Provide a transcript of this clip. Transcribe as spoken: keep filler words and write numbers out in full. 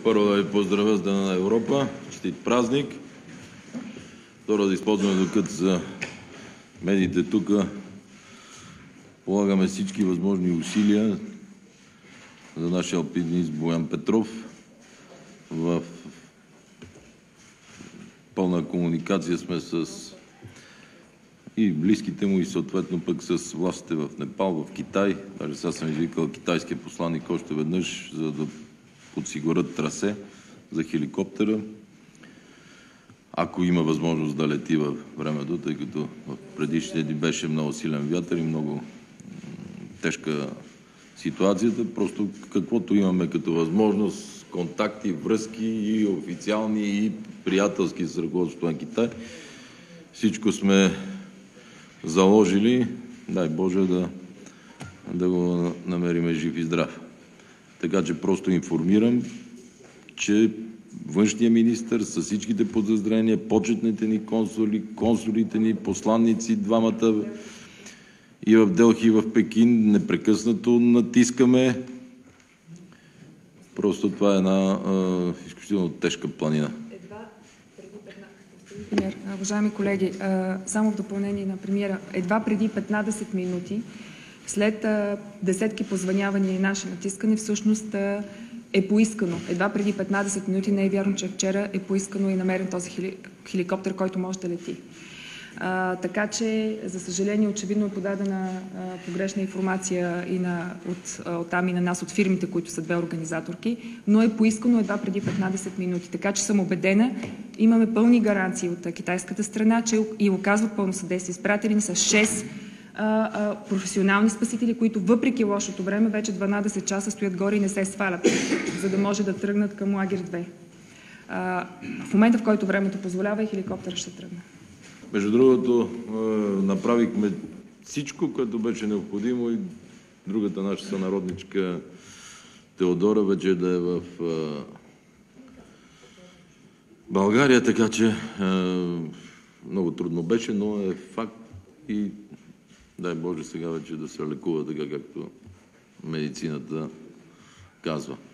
Първо да ви поздравя с Дена на Европа. Честит празник. Второ да използваме, докато за медиите тук полагаме всички възможни усилия за нашия алпинист Боян Петров. В пълна комуникация сме с и близките му, и съответно пък с властите в Непал, в Китай. Даже сега съм извикал китайския посланник още веднъж, за да подсигурят трасе за хеликоптера. Ако има възможност да лети във времето, тъй като в предишните дни беше много силен вятър и много тежка ситуацията. Просто каквото имаме като възможност, контакти, връзки и официални, и приятелски с ръководството на Китай, всичко сме заложили, дай Боже да, да го намериме жив и здрав. Така че просто информирам, че външния министър с всичките подразделения, почетните ни консули, консулите ни, посланници, двамата и в Делхи, и в Пекин, непрекъснато натискаме. Просто това е една а, изключително тежка планина. Уважаеми колеги, само в допълнение на премиера, едва преди петнадесет минути, след десетки позвънявания и наше натискане, всъщност е поискано. Едва преди петнадесет минути, не е вярно, че вчера е поискано и намерен този хели... хеликоптер, който може да лети. А, така че, за съжаление, очевидно е подадена а, погрешна информация и на, от, от там и на нас, от фирмите, които са две организаторки, но е поискано едва преди петнадесет минути. Така че съм убедена, имаме пълни гаранции от китайската страна, че и оказват пълно съдействие. Изпратени са шест а, а, професионални спасители, които въпреки лошото време вече дванадесет часа стоят горе и не се свалят, за да може да тръгнат към лагер две. А, в момента, в който времето позволява, и хеликоптера ще тръгне. Между другото, направихме всичко, което беше необходимо, и другата наша сънародничка Теодора вече да е в България, така че много трудно беше, но е факт и дай Боже сега вече да се лекува така, както медицината казва.